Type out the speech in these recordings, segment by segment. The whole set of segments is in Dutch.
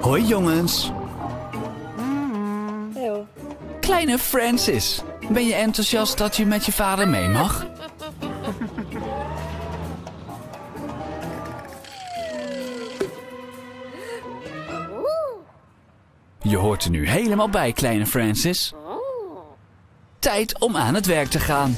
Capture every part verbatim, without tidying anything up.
Hoi jongens. Heel. Kleine Francis, ben je enthousiast dat je met je vader mee mag? Je hoort er nu helemaal bij, kleine Francis. Tijd om aan het werk te gaan.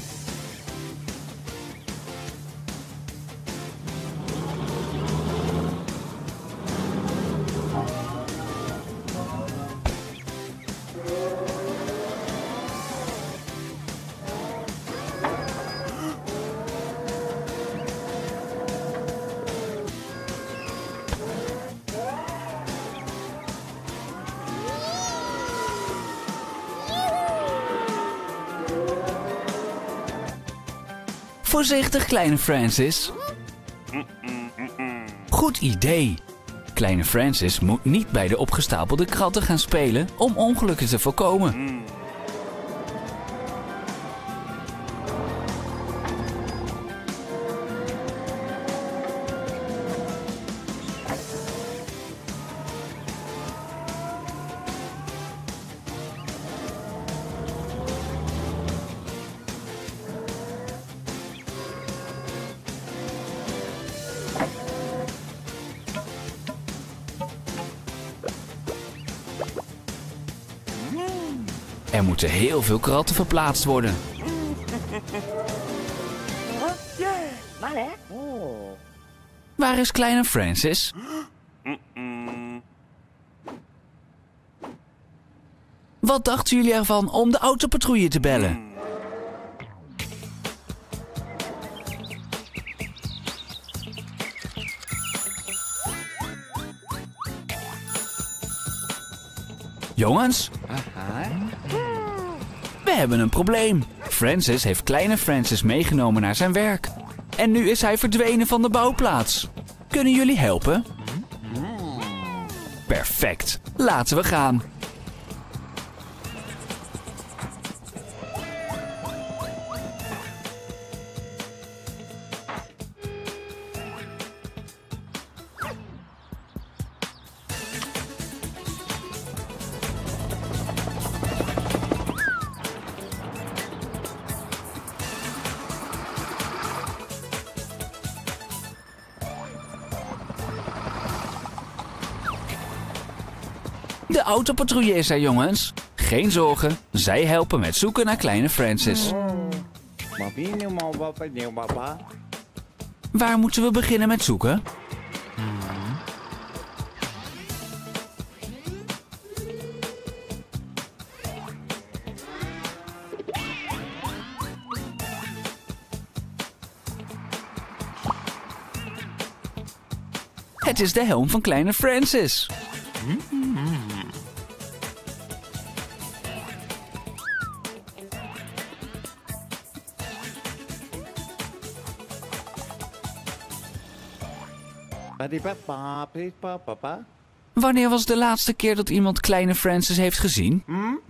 Voorzichtig, kleine Francis. Goed idee. Kleine Francis moet niet bij de opgestapelde kratten gaan spelen om ongelukken te voorkomen. Er moeten heel veel kratten verplaatst worden. Waar is kleine Francis? Wat dachten jullie ervan om de autopatrouille te bellen? Jongens? We hebben een probleem. Francis heeft kleine Francis meegenomen naar zijn werk. En nu is hij verdwenen van de bouwplaats. Kunnen jullie helpen? Perfect. Laten we gaan. De autopatrouille is er, jongens. Geen zorgen, zij helpen met zoeken naar kleine Francis. Waar moeten we beginnen met zoeken? Het is de helm van kleine Francis. Wanneer was de laatste keer dat iemand kleine Francis heeft gezien?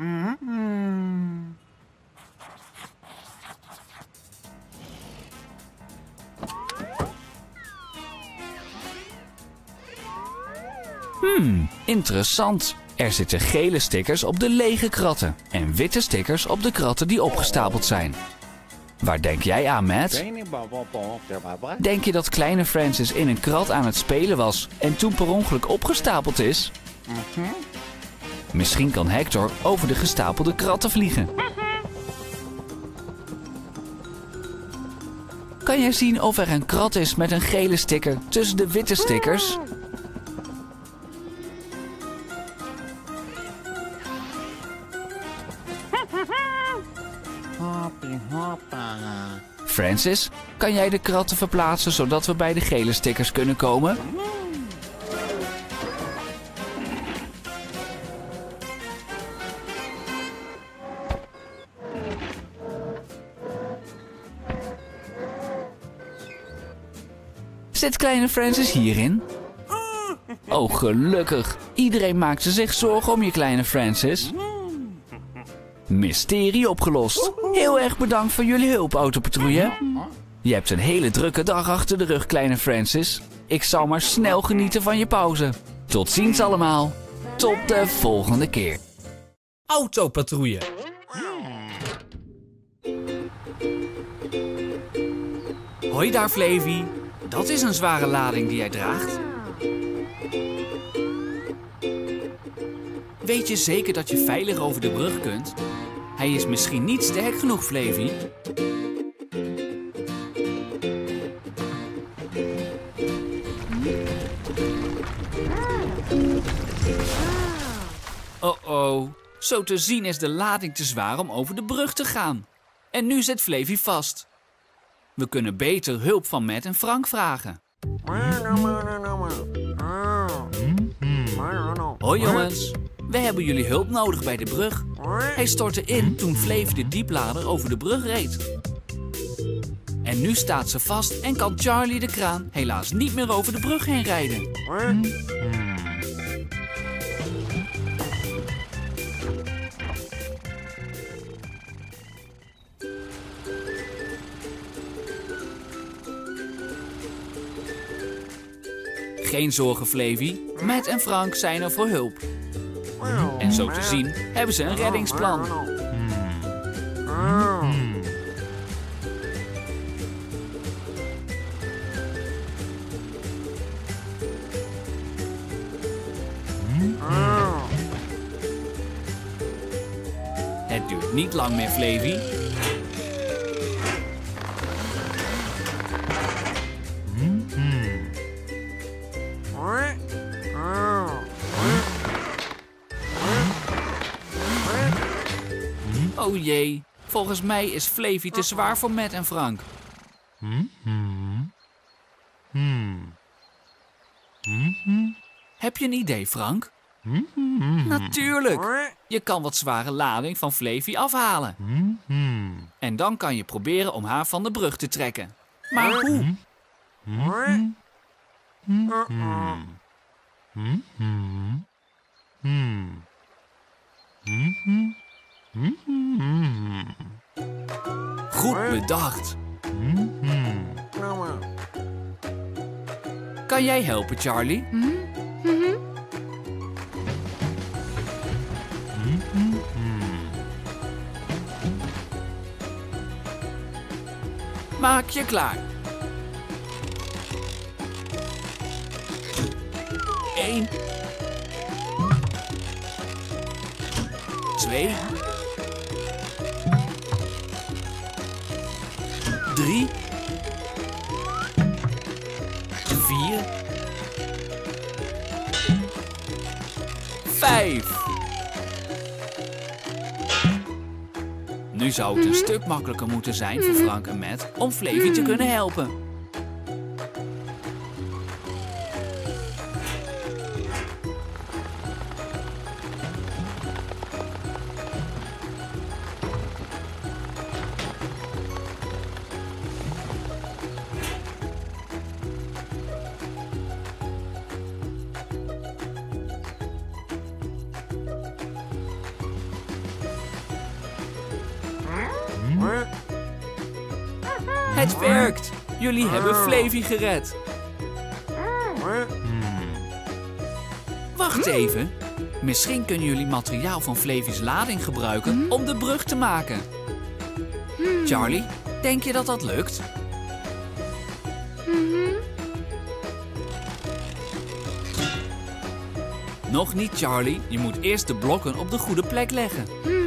Hmm, interessant. Er zitten gele stickers op de lege kratten en witte stickers op de kratten die opgestapeld zijn. Waar denk jij aan, Matt? Denk je dat kleine Francis in een krat aan het spelen was en toen per ongeluk opgestapeld is? Misschien kan Hector over de gestapelde kratten vliegen. Kan jij zien of er een krat is met een gele sticker tussen de witte stickers? Francis, kan jij de kratten verplaatsen zodat we bij de gele stickers kunnen komen? Zit kleine Francis hierin? Oh, gelukkig. Iedereen maakte zich zorgen om je kleine Francis. Mysterie opgelost. Heel erg bedankt voor jullie hulp, autopatrouille. Je hebt een hele drukke dag achter de rug, kleine Francis. Ik zal maar snel genieten van je pauze. Tot ziens allemaal. Tot de volgende keer. Autopatrouille. Hoi daar, Flavie. Dat is een zware lading die jij draagt. Weet je zeker dat je veilig over de brug kunt? Hij is misschien niet sterk genoeg, Flavie. Oh-oh. Zo te zien is de lading te zwaar om over de brug te gaan. En nu zit Flavie vast. We kunnen beter hulp van Matt en Frank vragen. Hoi jongens, we hebben jullie hulp nodig bij de brug. Hij stortte in toen Flavie de dieplader over de brug reed. En nu staat ze vast en kan Charlie de kraan helaas niet meer over de brug heen rijden. Geen zorgen, Flavie. Matt en Frank zijn er voor hulp. En zo te zien hebben ze een reddingsplan. Het duurt niet lang meer, Flavie. Oh jee, volgens mij is Flavie te zwaar voor Matt en Frank. Heb je een idee, Frank? Natuurlijk! Je kan wat zware lading van Flavie afhalen. En dan kan je proberen om haar van de brug te trekken. Maar hoe? Goed bedacht. Kan jij helpen, Charlie? Maak je klaar. Eén. Twee. Drie. Vier. Vijf. Nu zou het een stuk makkelijker moeten zijn voor Frank en Matt om Flavie te kunnen helpen. Het werkt! Jullie hebben Flavie gered. Wacht even. Misschien kunnen jullie materiaal van Flavie's lading gebruiken om de brug te maken. Charlie, denk je dat dat lukt? Nog niet, Charlie. Je moet eerst de blokken op de goede plek leggen.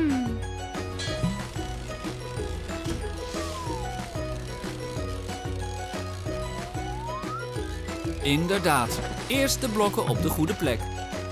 Inderdaad. Eerst de blokken op de goede plek.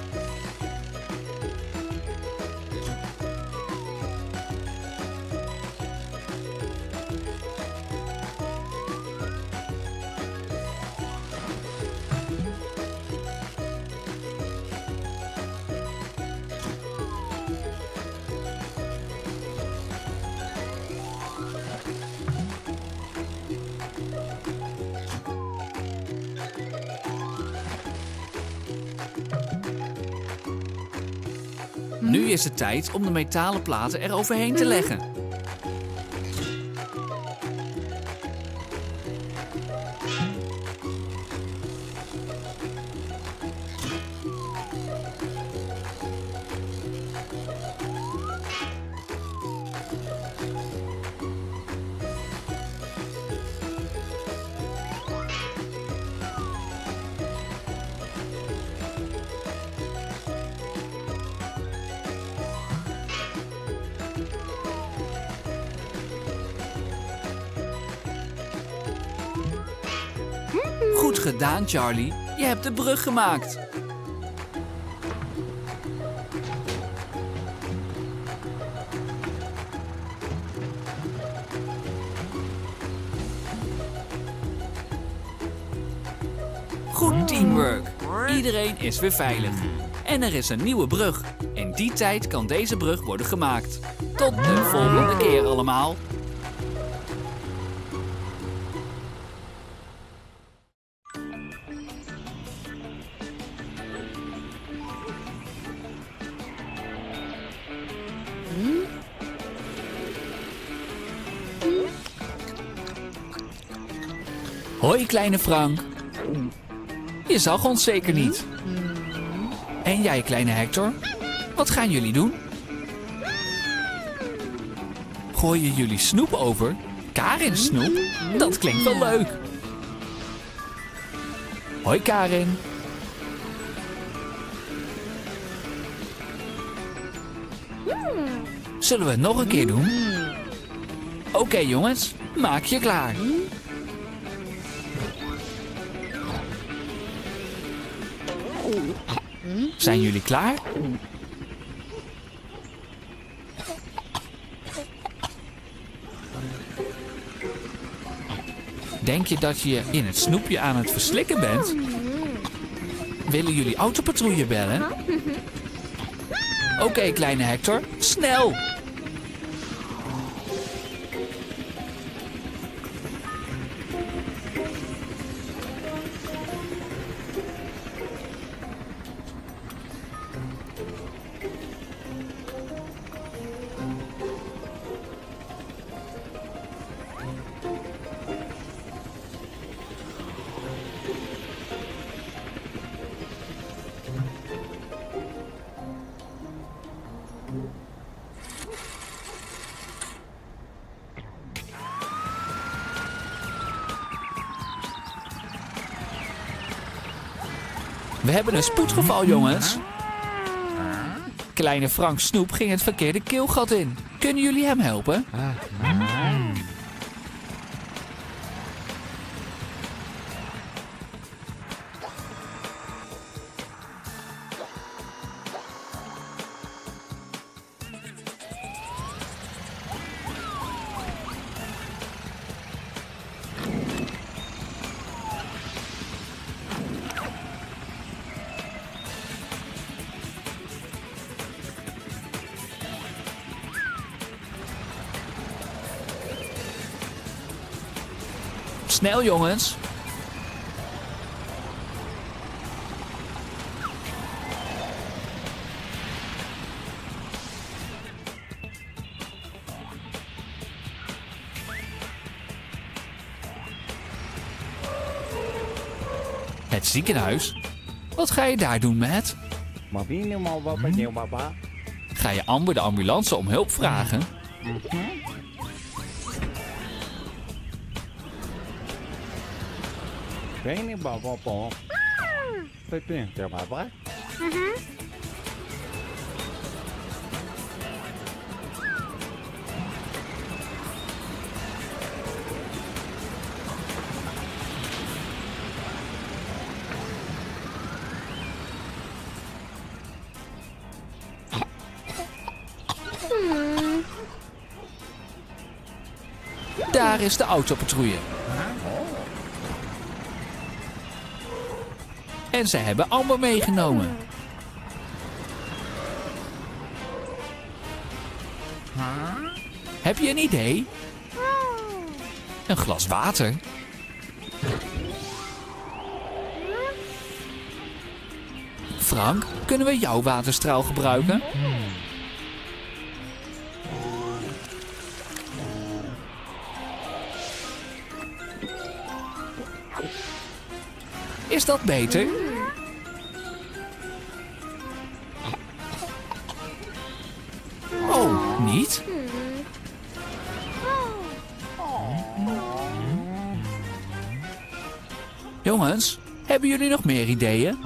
Nu is het tijd om de metalen platen er overheen te leggen. Goed gedaan, Charlie. Je hebt de brug gemaakt. Goed teamwork. Iedereen is weer veilig. En er is een nieuwe brug. In die tijd kan deze brug worden gemaakt. Tot de volgende keer allemaal. Hoi, kleine Frank. Je zag ons zeker niet. En jij, kleine Hector? Wat gaan jullie doen? Gooien jullie snoep over? Karin snoep? Dat klinkt wel leuk. Hoi, Karin. Zullen we het nog een keer doen? Oké, okay, jongens. Maak je klaar. Zijn jullie klaar? Denk je dat je in het snoepje aan het verslikken bent? Willen jullie autopatrouille bellen? Oké, okay, kleine Hector, snel! We hebben een spoedgeval, jongens. Kleine Frank Snoep ging het verkeerde keelgat in. Kunnen jullie hem helpen? Snel, jongens. Het ziekenhuis? Wat ga je daar doen, Matt? Ga je Amber de ambulance om hulp vragen? Daar is de autopatrouille. En ze hebben Amber meegenomen. Heb je een idee? Een glas water? Frank, kunnen we jouw waterstraal gebruiken? Is dat beter? Oh, niet? Jongens, hebben jullie nog meer ideeën?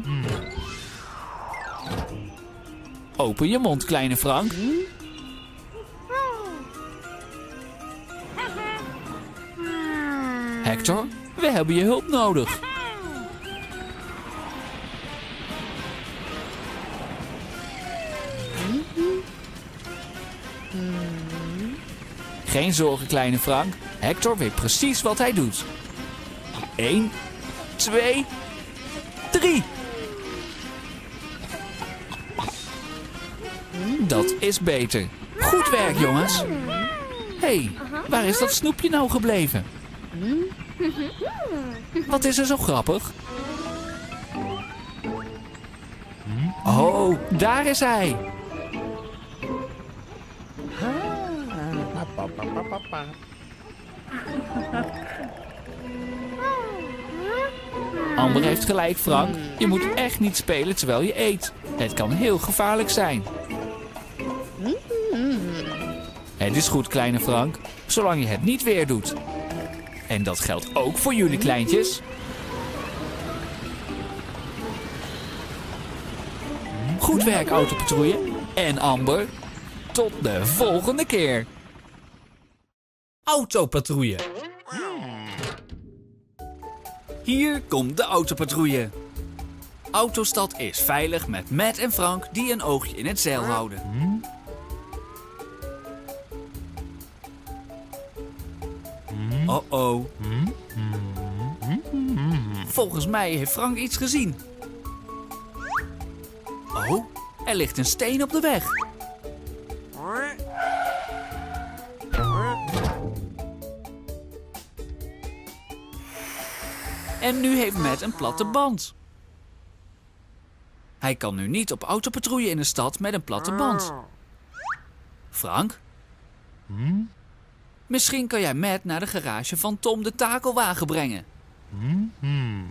Open je mond, kleine Frank. Hector, we hebben je hulp nodig. Geen zorgen, kleine Frank. Hector weet precies wat hij doet. Eén, twee, drie. Dat is beter. Goed werk, jongens. Hé, hey, waar is dat snoepje nou gebleven? Wat is er zo grappig? Oh, daar is hij. Amber heeft gelijk, Frank. Je moet echt niet spelen terwijl je eet. Het kan heel gevaarlijk zijn. Het is goed, kleine Frank, zolang je het niet weer doet. En dat geldt ook voor jullie kleintjes. Goed werk, Autopatrouille. En Amber, tot de volgende keer. Autopatrouille. Hier komt de Autopatrouille. Autostad is veilig met Matt en Frank die een oogje in het zeil houden. Oh-oh. Volgens mij heeft Frank iets gezien. Oh, er ligt een steen op de weg. En nu heeft Matt een platte band. Hij kan nu niet op autopatrouille in de stad met een platte band. Frank? Hmm? Misschien kan jij Matt naar de garage van Tom de takelwagen brengen. Hmm.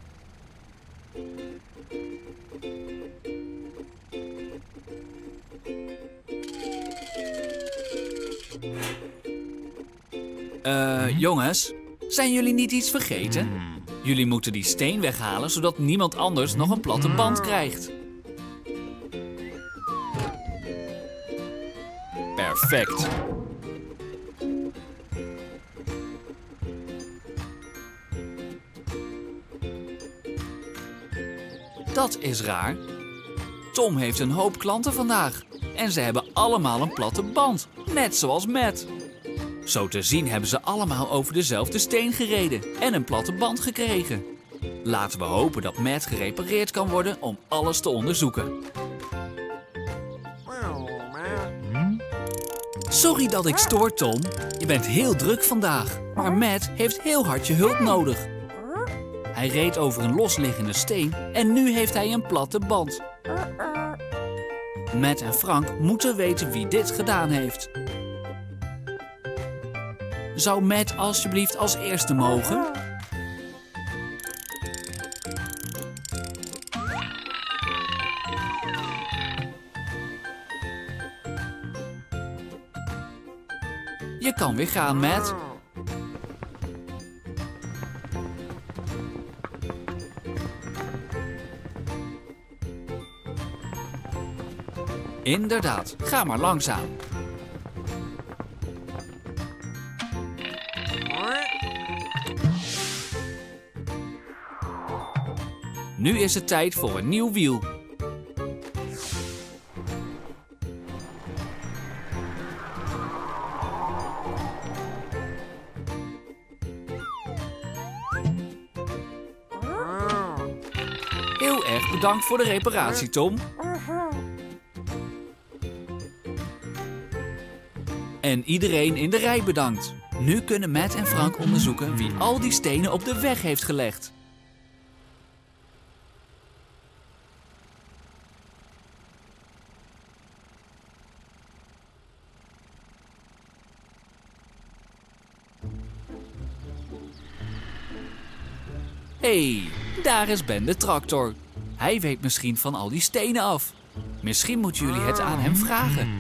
Eh, uh, jongens, zijn jullie niet iets vergeten? Jullie moeten die steen weghalen, zodat niemand anders nog een platte band krijgt. Perfect. Dat is raar. Tom heeft een hoop klanten vandaag. En ze hebben allemaal een platte band, net zoals Matt. Zo te zien hebben ze allemaal over dezelfde steen gereden en een platte band gekregen. Laten we hopen dat Matt gerepareerd kan worden om alles te onderzoeken. Sorry dat ik stoor, Tom. Je bent heel druk vandaag, maar Matt heeft heel hard je hulp nodig. Hij reed over een losliggende steen en nu heeft hij een platte band. Matt en Frank moeten weten wie dit gedaan heeft. Zou Matt alsjeblieft als eerste mogen? Je kan weer gaan, Matt. Inderdaad, ga maar langzaam. Nu is het tijd voor een nieuw wiel. Heel erg bedankt voor de reparatie, Tom. En iedereen in de rij bedankt. Nu kunnen Matt en Frank onderzoeken wie al die stenen op de weg heeft gelegd. Hé, hey, daar is Ben de tractor. Hij weet misschien van al die stenen af. Misschien moeten jullie het aan hem vragen.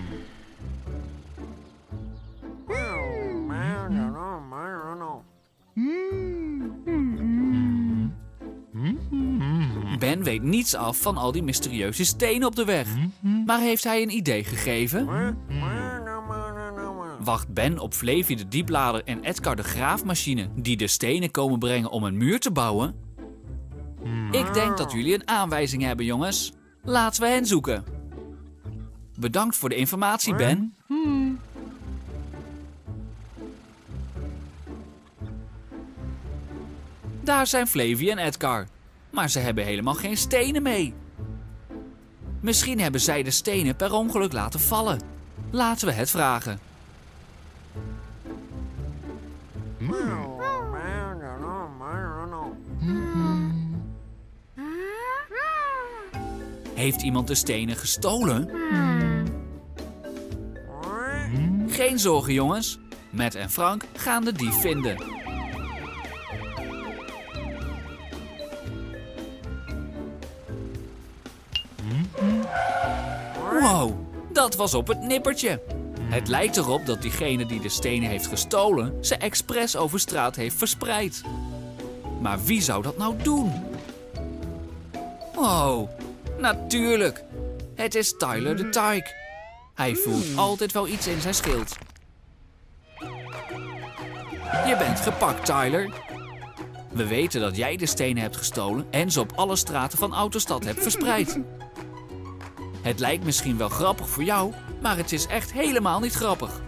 Ben weet niets af van al die mysterieuze stenen op de weg. Maar heeft hij een idee gegeven? Wacht Ben op Flevi de dieplader en Edgar de graafmachine die de stenen komen brengen om een muur te bouwen? Ik denk dat jullie een aanwijzing hebben, jongens. Laten we hen zoeken. Bedankt voor de informatie, Ben. Daar zijn Flevi en Edgar. Maar ze hebben helemaal geen stenen mee. Misschien hebben zij de stenen per ongeluk laten vallen. Laten we het vragen. Heeft iemand de stenen gestolen? Geen zorgen, jongens. Matt en Frank gaan de dief vinden. Wow, dat was op het nippertje. Het lijkt erop dat diegene die de stenen heeft gestolen ze expres over straat heeft verspreid. Maar wie zou dat nou doen? Wow, natuurlijk. Het is Tyler de Tyke. Hij voelt altijd wel iets in zijn schild. Je bent gepakt, Tyler. We weten dat jij de stenen hebt gestolen en ze op alle straten van Autostad hebt verspreid. Het lijkt misschien wel grappig voor jou, maar het is echt helemaal niet grappig.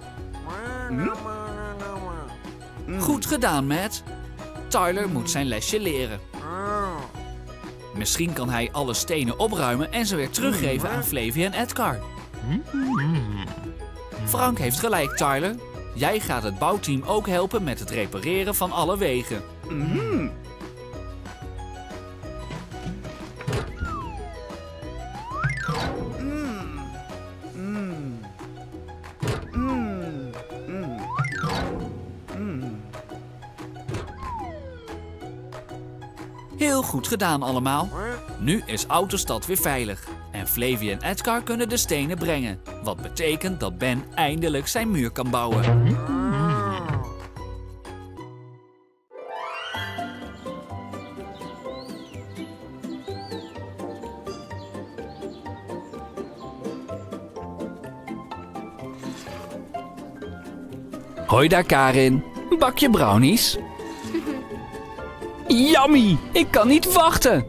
Goed gedaan, Matt. Tyler moet zijn lesje leren. Misschien kan hij alle stenen opruimen en ze weer teruggeven aan Flevi en Edgar. Frank heeft gelijk, Tyler. Jij gaat het bouwteam ook helpen met het repareren van alle wegen. Heel goed gedaan allemaal. Nu is Autostad weer veilig. En Flevi en Edgar kunnen de stenen brengen. Wat betekent dat Ben eindelijk zijn muur kan bouwen. Hoi daar, Karin. Bakje brownies? Yummy! Ik kan niet wachten!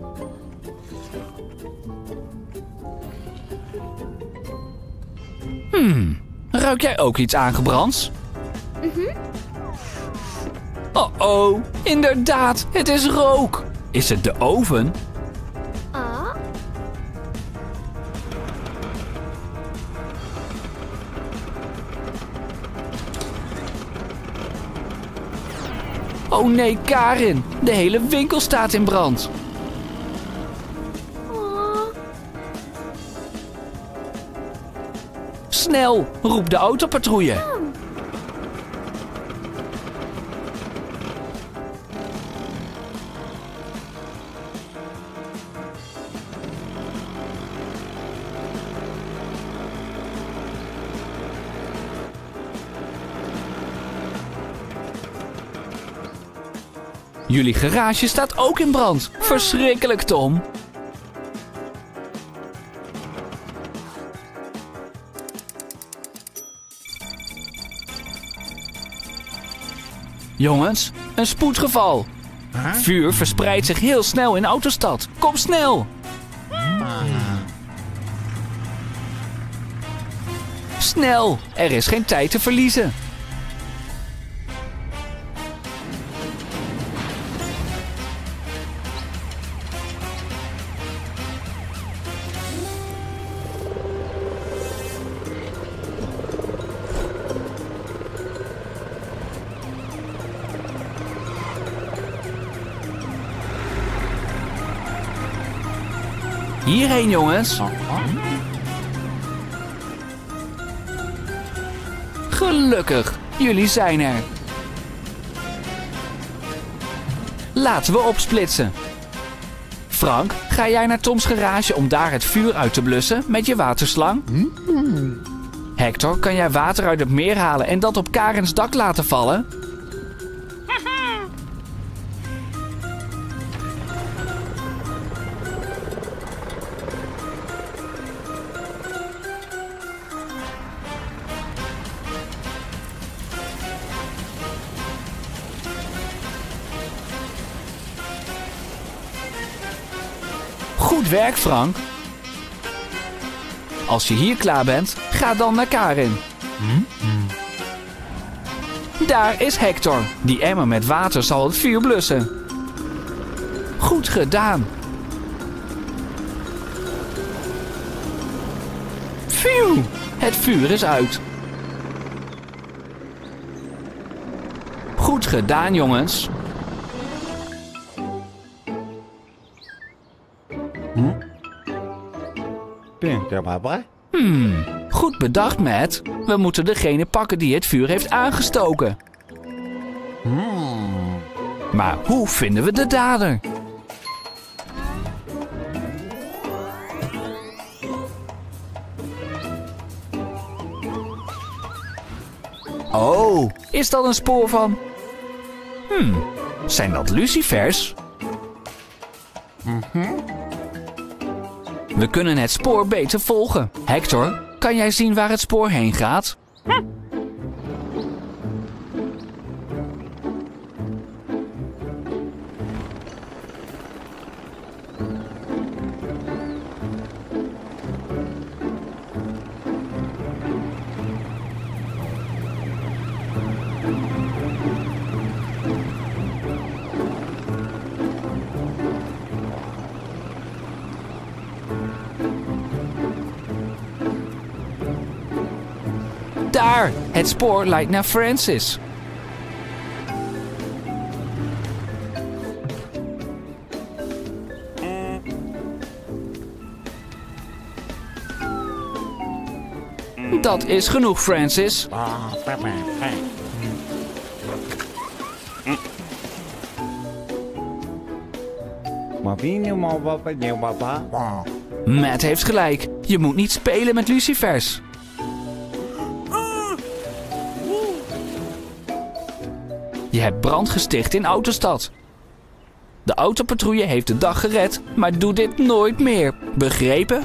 Hmm, ruik jij ook iets aangebrands? Mm-hmm. Oh-oh, inderdaad, het is rook! Is het de oven? Ah. Oh nee, Karin, de hele winkel staat in brand. Snel, roep de autopatrouille. Jullie garage staat ook in brand. Verschrikkelijk, Tom. Jongens, een spoedgeval. Huh? Vuur verspreidt zich heel snel in Autostad. Kom snel. Uh. Snel, er is geen tijd te verliezen. Hierheen, jongens. Gelukkig, jullie zijn er. Laten we opsplitsen. Frank, ga jij naar Toms garage om daar het vuur uit te blussen met je waterslang? Hector, kan jij water uit het meer halen en dat op Karens dak laten vallen? Goed werk, Frank. Als je hier klaar bent, ga dan naar Karin. Daar is Hector. Die emmer met water zal het vuur blussen. Goed gedaan. Phew, het vuur is uit. Goed gedaan, jongens. Hmm, goed bedacht, Matt. We moeten degene pakken die het vuur heeft aangestoken. Maar hoe vinden we de dader? Oh, is dat een spoor van... Hmm, zijn dat lucifers? We kunnen het spoor beter volgen. Hector, kan jij zien waar het spoor heen gaat? Daar! Het spoor leidt naar Francis. Dat is genoeg, Francis. Matt heeft gelijk. Je moet niet spelen met lucifers. Je hebt brand gesticht in Autostad. De autopatrouille heeft de dag gered, maar doe dit nooit meer. Begrepen?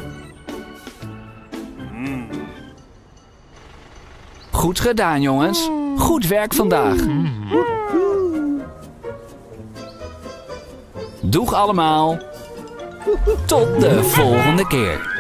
Goed gedaan, jongens. Goed werk vandaag. Doeg allemaal. Tot de volgende keer.